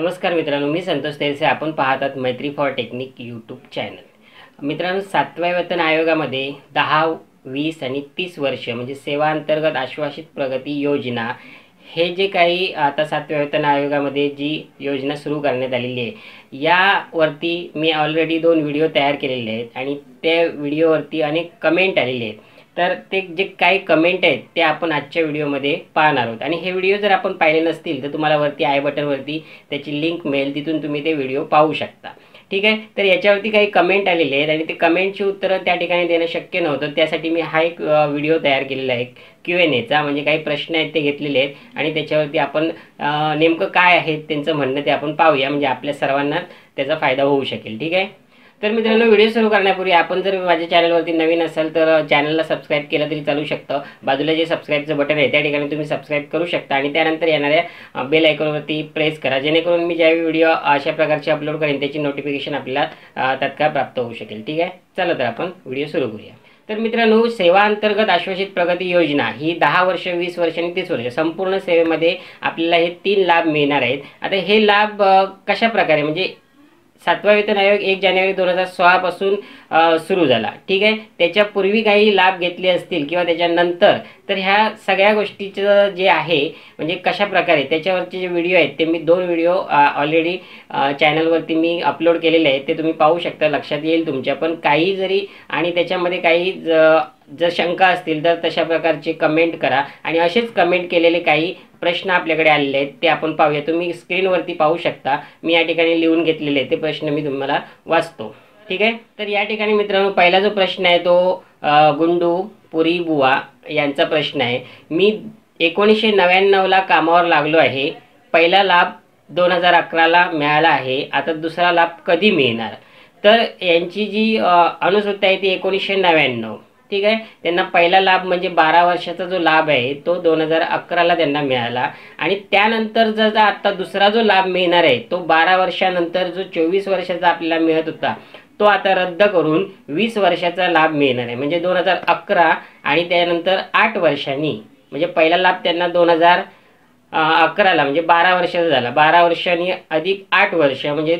नमस्कार मित्रांनो, मी संतोष तेलसे. आपण पाहतात मैत्री फॉर टेक्निक यूट्यूब चॅनल. मित्रांनो, 7व्या वेतन आयोगामध्ये 10, 20 आणि 30 वर्ष म्हणजे सेवा अंतर्गत आश्वासित प्रगती योजना हे जे काही आता 7व्या वेतन आयोगामध्ये जी योजना सुरू करण्यात आलेली आहे, यावरती मी ऑलरेडी 2 व्हिडिओ तयार केलेले आहेत आणि त्या व्हिडिओवरती अनेक कमेंट आलेले आहेत. तर ते जे काही कमेंट आहेत ते आपण आजच्या व्हिडिओमध्ये पाहणार आहोत. आणि हे व्हिडिओ जर आपण पाहिले नसतील तर तुम्हाला वरती आय बटनवरती त्याची लिंक मिळेल, तिथून तुम्ही ते व्हिडिओ पाहू शकता. ठीक आहे. तर याच्यावरती काही कमेंट आलेले आहेत आणि ते कमेंटची उत्तरं त्या ठिकाणी देणं शक्य नव्हतं. त्यासाठी मी हा एक व्हिडिओ तयार केलेला आहे Q&Aचा. म्हणजे काही प्रश्न आहेत ते घेतलेले आहेत आणि त्याच्यावरती आपण नेमकं काय आहे त्यांचं म्हणणं ते आपण पाहूया, म्हणजे आपल्या सर्वांना त्याचा फायदा होऊ शकेल. ठीक आहे. तर मित्रांनो, व्हिडिओ सुरू करण्यापूर्वी आपण जर माझ्या चॅनलवरती नवीन असाल तर चॅनलला सबस्क्राईब केलं तरी चालू शकतं. बाजूला जे सबस्क्राईबचं बटन आहे त्या ठिकाणी तुम्ही सबस्क्राईब करू शकता आणि त्यानंतर येणाऱ्या बेल आयकॉनवरती प्रेस करा, जेणेकरून मी ज्यावेळी व्हिडिओ अशा प्रकारचे अपलोड करेन त्याची नोटिफिकेशन आपल्याला तात्काळ प्राप्त होऊ शकेल. ठीक आहे. चला तर आपण व्हिडिओ सुरू करूया. तर मित्रांनो, सेवा अंतर्गत आश्वासित प्रगती योजना ही 10 वर्ष, 20 वर्ष आणि 30 वर्ष संपूर्ण सेवेमध्ये आपल्याला हे 3 लाभ मिळणार आहेत. आता हे लाभ कशा प्रकारे, म्हणजे 7वा वेतन आयोग 1 जानेवारी 2016 पासून सुरू झाला. ठीक आहे. त्याच्यापूर्वी काही लाभ घेतले असतील किंवा त्याच्यानंतर, तर ह्या सगळ्या गोष्टीचं जे आहे म्हणजे कशा प्रकारे त्याच्यावरचे जे व्हिडिओ आहेत ते मी 2 व्हिडिओ ऑलरेडी चॅनलवरती मी अपलोड केलेले आहेत, ते तुम्ही पाहू शकता. लक्षात येईल तुमच्या. पण काही जरी आणि त्याच्यामध्ये काही जर शंका असतील तर तशा प्रकारचे कमेंट करा. आणि असेच कमेंट केलेले काही प्रश्न आपल्याकडे आलेले आहेत ते आपण पाहूया. तुम्ही स्क्रीनवरती पाहू शकता. मी या ठिकाणी लिहून घेतलेले ते प्रश्न मी तुम्हाला वाचतो. ठीक आहे. तर या ठिकाणी मित्रांनो, पहिला जो प्रश्न आहे तो गुंडू पुरी बुवा यांचा प्रश्न आहे. मी 1999ला कामावर लागलो आहे. पहिला लाभ 2011ला मिळाला आहे. आता दुसरा लाभ कधी मिळणार? तर यांची जी अनुसूची आहे ती 1999. ठीक आहे. त्यांना पहिला लाभ म्हणजे 12 वर्षाचा जो लाभ आहे तो 2011ला त्यांना मिळाला. आणि त्यानंतर जर आता दुसरा जो लाभ मिळणार आहे तो 12 वर्षानंतर जो 24 वर्षाचा आपल्याला मिळत होता तो आता रद्द करून 20 वर्षाचा लाभ मिळणार आहे. म्हणजे 2011 आणि त्यानंतर 8 वर्षांनी, म्हणजे पहिला लाभ त्यांना 2011ला म्हणजे 12 वर्षाचा झाला. 12 वर्षांनी अधिक 8 वर्ष म्हणजे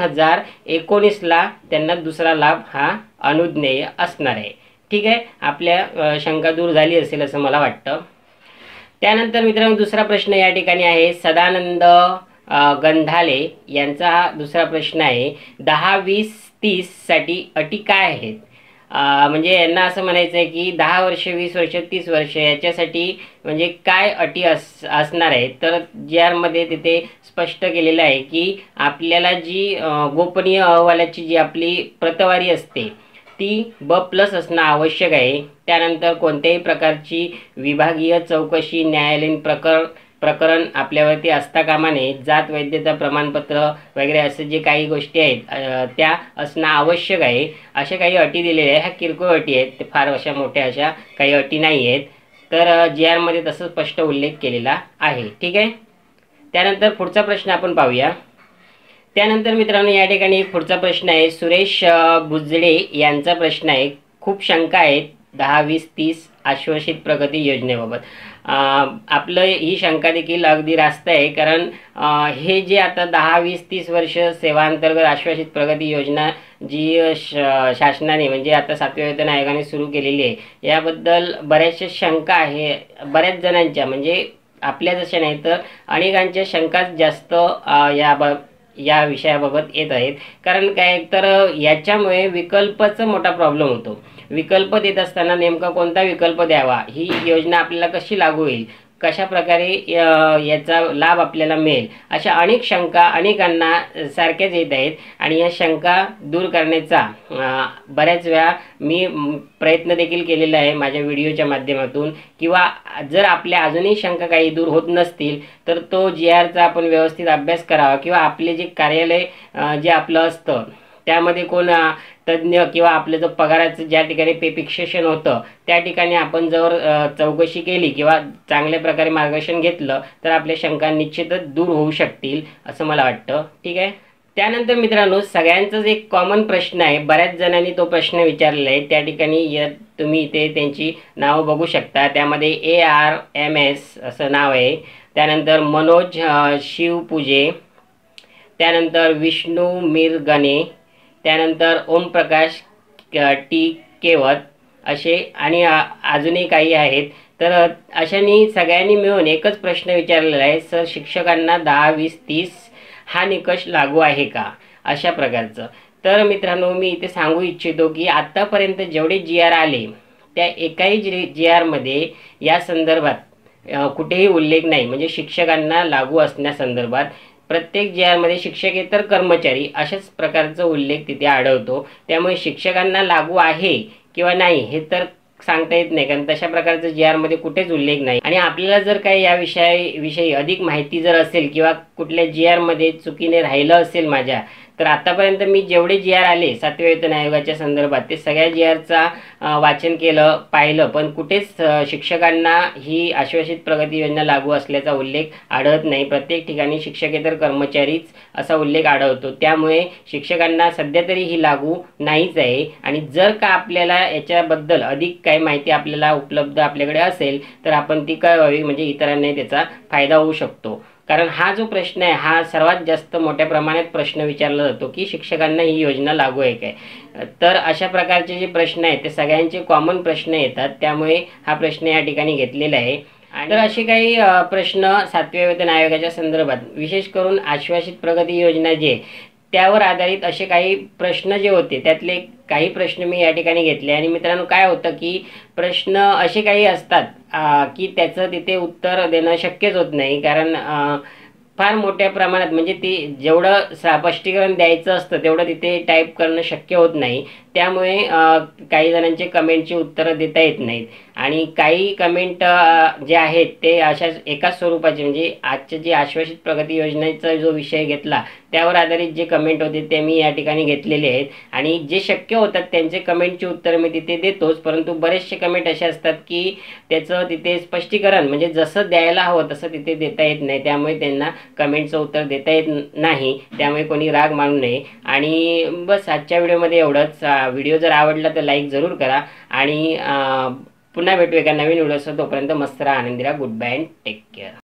2019ला त्यांना दुसरा लाभ हा अनुज्ञेय असणार आहे. ठीक आहे. आपल्या शंका दूर झाली असेल असं मला वाटतं. त्यानंतर मित्रांनो, दुसरा प्रश्न या ठिकाणी आहे सदानंद गंधाले यांचा. हा दुसरा प्रश्न आहे 10, 20, 30 साठी अटी काय आहेत? म्हणजे यांना असं म्हणायचं आहे की 10 वर्ष, 20 वर्ष, 30 वर्ष याच्यासाठी म्हणजे काय अटी असणार आहेत? तर ज्यामध्ये तिथे स्पष्ट केलेलं आहे की आपल्याला जी गोपनीय अहवालाची जी आपली प्रतवारी असते ती B+ असणं आवश्यक आहे. त्यानंतर कोणत्याही प्रकारची विभागीय चौकशी, न्यायालयीन प्रकरण आपल्यावरती असता कामा नये. जात वैधता प्रमाणपत्र वगैरे असे जे काही गोष्टी आहेत त्या असणं आवश्यक आहे. अशा काही अटी दिलेल्या आहेत. ह्या किरकोळ अटी आहेत, ते फार अशा मोठ्या अशा काही अटी नाही आहेत. तर GR मध्ये तसं स्पष्ट उल्लेख केलेला आहे. ठीक आहे. त्यानंतर पुढचा प्रश्न आपण पाहूया. त्यानंतर मित्रांनो, या ठिकाणी एक पुढचा प्रश्न आहे सुरेश बुजडे यांचा प्रश्न आहे. खूप शंका आहेत 10, 20, 30 आश्वासित प्रगती योजनेबाबत. आपलं ही शंका देखील अगदी रास्त आहे. कारण हे जे आता 10, 20, 30 वर्ष सेवांतर्गत आश्वासित प्रगती योजना जी शासनाने म्हणजे आता 7व्या वेतन आयोगाने सुरू केलेली आहे, याबद्दल बऱ्याचशा शंका आहे बऱ्याच जणांच्या. म्हणजे आपल्या जशा नाही तर अनेकांच्या शंकाच जास्त या विषयाबाबत येत आहेत. कारण काय, तर याच्यामुळे विकल्पाचा मोठा प्रॉब्लेम होतो. विकल्प देत असताना नेमका कोणता विकल्प द्यावा, ही योजना आपल्याला कशी लागू होईल, कशा प्रकारे याचा लाभ आपल्याला मिळेल, अशा अनेक शंका अनेकांना सारख्याच येत आहेत. आणि या शंका दूर करण्याचा बऱ्याच वेळा मी प्रयत्न देखील केलेला आहे माझ्या व्हिडिओच्या माध्यमातून. किंवा जर आपल्या अजूनही शंका काही दूर होत नसतील तर तो GRचा आपण व्यवस्थित अभ्यास करावा. किंवा आपले जे कार्यालय जे आपलं असतं त्यामध्ये कोण तज्ज्ञ किंवा आपलं जो पगाराचं ज्या ठिकाणी पे फिक्सेशन होतं त्या ठिकाणी आपण जर चौकशी केली किंवा चांगल्या प्रकारे मार्गदर्शन घेतलं तर आपल्या शंका निश्चितच दूर होऊ शकतील असं मला वाटतं. ठीक आहे. त्यानंतर मित्रांनो, सगळ्यांचाच एक कॉमन प्रश्न आहे, बऱ्याच जणांनी तो प्रश्न विचारलेला आहे. त्या ठिकाणी तुम्ही इथे त्यांची नावं बघू शकता. त्यामध्ये ARMS असं नाव आहे. त्यानंतर मनोज शिवपूजे, त्यानंतर विष्णू मिरगणे, त्यानंतर ओमप्रकाश टी केवत असे आणि अजूनही काही आहेत. तर अशांनी सगळ्यांनी मिळून एकच प्रश्न विचारलेला आहे, सर शिक्षकांना 10, 20, 30 हा निकष लागू आहे का, अशा प्रकारचं. तर मित्रांनो, मी इथे सांगू इच्छितो की आत्तापर्यंत जेवढे GR आले त्या एकाही GRमध्ये या संदर्भात कुठेही उल्लेख नाही, म्हणजे शिक्षकांना लागू असण्यासंदर्भात. प्रत्येक GRमध्ये शिक्षकेतर कर्मचारी अशाच प्रकारचा उल्लेख तिथे आढळतो. त्यामुळे शिक्षकांना लागू आहे किंवा नाही हे तर सांगता येत नाही, कारण तशा प्रकारचं GRमध्ये कुठेच उल्लेख नाही. आणि आपल्याला जर काही या विषयी अधिक माहिती जर असेल किंवा कुठल्या GRमध्ये चुकीने राहिलं असेल माझ्या, तर आतापर्यंत मी जेवढे GR आले 7व्या वेतन आयोगाच्या संदर्भात ते सगळ्या GRचा वाचन केलं, पाहिलं, पण कुठेच शिक्षकांना ही आश्वासित प्रगती योजना लागू असल्याचा उल्लेख आढळत नाही. प्रत्येक ठिकाणी शिक्षकेतर कर्मचारीच असा उल्लेख आढळतो. त्यामुळे शिक्षकांना सध्या तरी ही लागू नाहीच आहे. आणि जर का आपल्याला याच्याबद्दल अधिक काही माहिती आपल्याला उपलब्ध आपल्याकडे असेल तर आपण ती कळवावी, म्हणजे इतरांनाही त्याचा फायदा होऊ शकतो. कारण हा जो प्रश्न आहे हा सर्वात जास्त मोठ्या प्रमाणात प्रश्न विचारला जातो की शिक्षकांना ही योजना लागू आहे काय. तर अशा प्रकारचे जे प्रश्न आहेत ते सगळ्यांचे कॉमन प्रश्न येतात, त्यामुळे हा प्रश्न या ठिकाणी घेतलेला आहे. तर असे काही प्रश्न 7व्या वेतन आयोगाच्या संदर्भात विशेष करून आश्वासित प्रगती योजना जे त्यावर आधारित असे काही प्रश्न जे होते त्यातले काही प्रश्न मी या ठिकाणी घेतले. आणि मित्रांनो, काय होतं की प्रश्न असे काही असतात की त्याचं तिथे उत्तर देणं शक्यच होत नाही, कारण फार मोठ्या प्रमाणात, म्हणजे ते जेवढं स्पष्टीकरण द्यायचं असतं तेवढं तिथे टाईप करणं शक्य होत नाही. त्यामुळे काही जणांचे कमेंटची उत्तरं देता येत नाहीत. आणि काही कमेंट जे आहेत ते अशा एकाच स्वरूपाचे, म्हणजे आजचे जे आश्वासित प्रगती योजनेचा जो विषय घेतला त्यावर आधारित जे कमेंट होते ते मी या ठिकाणी घेतलेले आहेत. आणि जे शक्य होतात त्यांचे कमेंटची उत्तर मी तिथे देतोच, परंतु बरेचसे कमेंट असे असतात की त्याचं तिथे स्पष्टीकरण म्हणजे जसं द्यायला हवं तसं तिथे देता येत नाही, त्यामुळे त्यांना कमेंटचं उत्तर देता येत नाही. त्यामुळे कोणी राग मानू नये. आणि बस आजच्या व्हिडिओमध्ये एवढंच. व्हिडिओ जर आवडला तर लाईक जरूर करा. आणि पुन्हा भेटू एका नवीन व्हिडिओसह. तोपर्यंत मस्त राहा, आनंदी राहा. Goodbye and take care.